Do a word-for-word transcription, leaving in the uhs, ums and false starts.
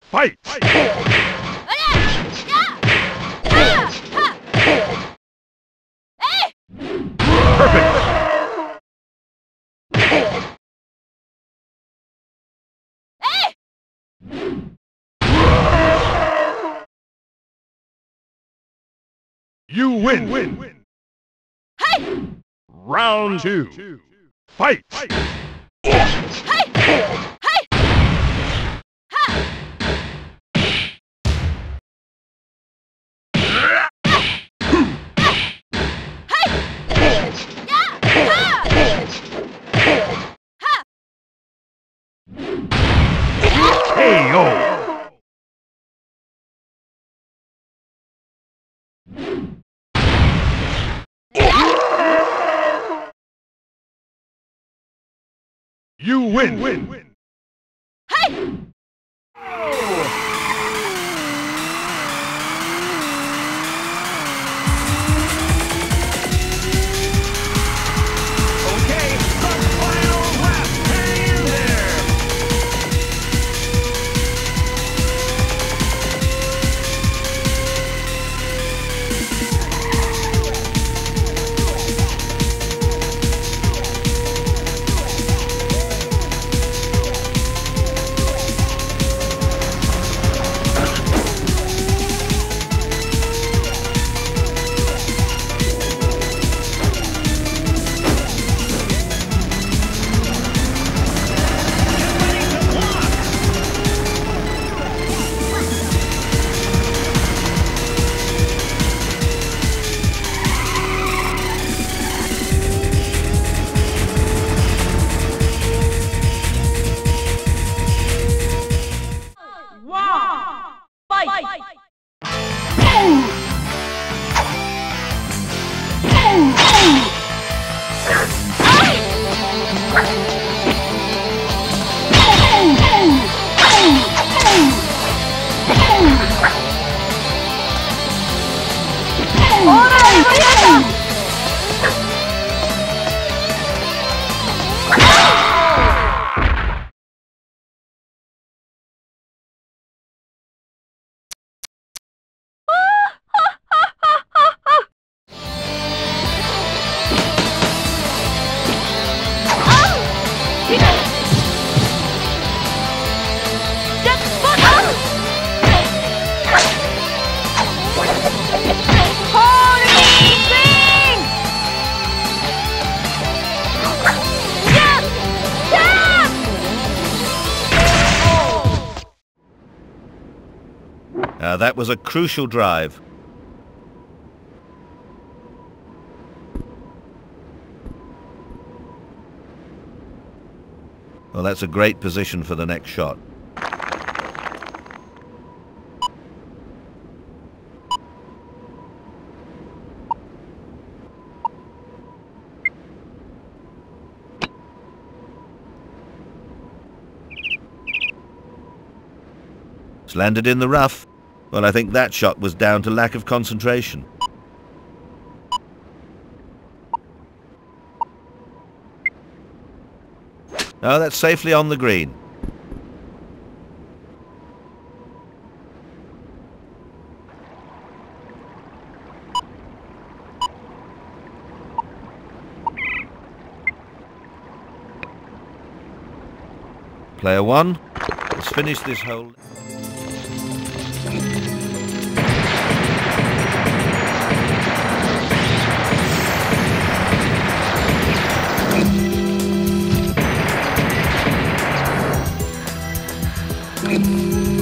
Fight! Perfect! You win! You win. Hey! Round two. Fight! Fight. Hey! Hey! Ha! K O! You win! Win! Hey! Okay, the final lap. Hang in there. Uh, that was a crucial drive. Well, that's a great position for the next shot. It's landed in the rough. Well, I think that shot was down to lack of concentration. No, that's safely on the green. Player one, let's finish this hole. Thank you.